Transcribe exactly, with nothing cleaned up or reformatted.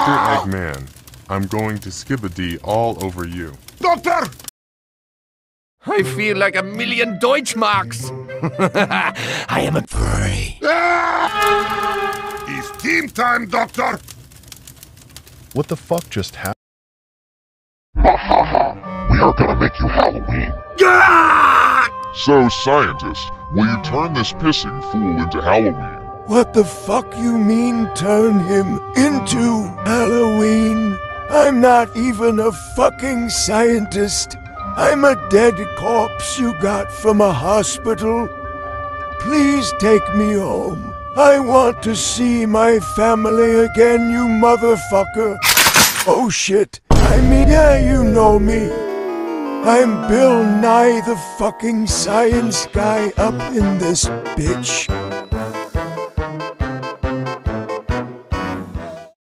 Doctor Eggman, I'm going to skibadee all over you. Doctor! I feel like a million Deutschmarks. I am a prey. Ah! It's team time, Doctor! What the fuck just happened? Ha ha ha! We are gonna make you Helloween! Ah! So, scientist, will you turn this pissing fool into Halloween? What the fuck you mean turn him into Halloween? I'm not even a fucking scientist. I'm a dead corpse you got from a hospital. Please take me home. I want to see my family again, you motherfucker. Oh shit. I mean, yeah, you know me. I'm Bill Nye the fucking science guy up in this bitch.